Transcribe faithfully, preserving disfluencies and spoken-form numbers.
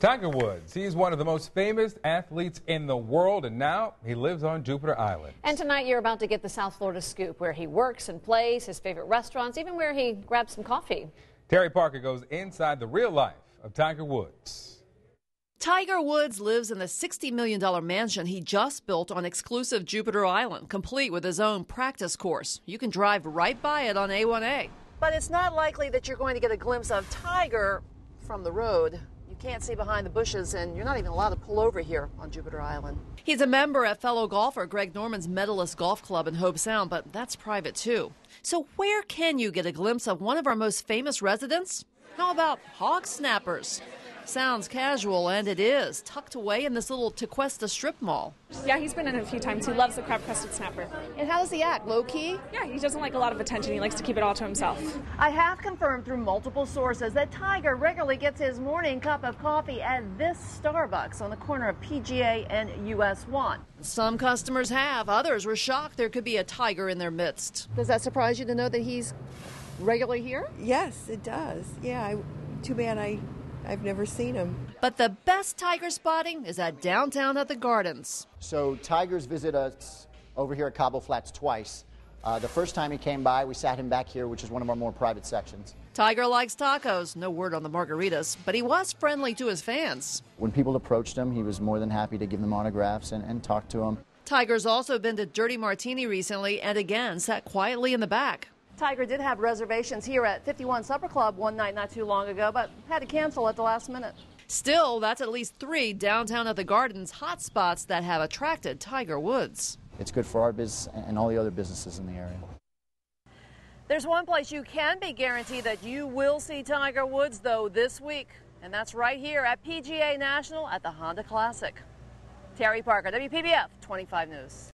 Tiger Woods, he's one of the most famous athletes in the world, and now he lives on Jupiter Island. And tonight you're about to get the South Florida scoop, where he works and plays, his favorite restaurants, even where he grabs some coffee. Terri Parker goes inside the real life of Tiger Woods. Tiger Woods lives in the sixty million dollar mansion he just built on exclusive Jupiter Island, complete with his own practice course. You can drive right by it on A one A. But it's not likely that you're going to get a glimpse of Tiger from the road. You can't see behind the bushes, and you're not even allowed to pull over here on Jupiter Island. He's a member at fellow golfer Greg Norman's Medalist Golf Club in Hobe Sound, but that's private too. So where can you get a glimpse of one of our most famous residents? How about hog snappers? Sounds casual, and it is, tucked away in this little Tequesta strip mall. Yeah, he's been in a few times. He loves the crab-crested snapper. And how does he act? Low-key? Yeah, he doesn't like a lot of attention. He likes to keep it all to himself. I have confirmed through multiple sources that Tiger regularly gets his morning cup of coffee at this Starbucks on the corner of P G A and U S one. Some customers have. Others were shocked there could be a tiger in their midst. Does that surprise you to know that he's regularly here? Yes, it does. Yeah, I, too bad I... I've never seen him. But the best tiger spotting is at downtown at the Gardens. So tigers visit us over here at Cabo Flats twice. Uh, the first time he came by, we sat him back here, which is one of our more private sections. Tiger likes tacos. No word on the margaritas, but he was friendly to his fans. When people approached him, he was more than happy to give them autographs and, and talk to them. Tiger's also been to Dirty Martini recently and again sat quietly in the back. Tiger did have reservations here at fifty-one Supper Club one night not too long ago, but had to cancel at the last minute. Still, that's at least three downtown at the Gardens hot spots that have attracted Tiger Woods. It's good for our business and all the other businesses in the area. There's one place you can be guaranteed that you will see Tiger Woods, though, this week, and that's right here at P G A National at the Honda Classic. Terri Parker, W P B F twenty-five News.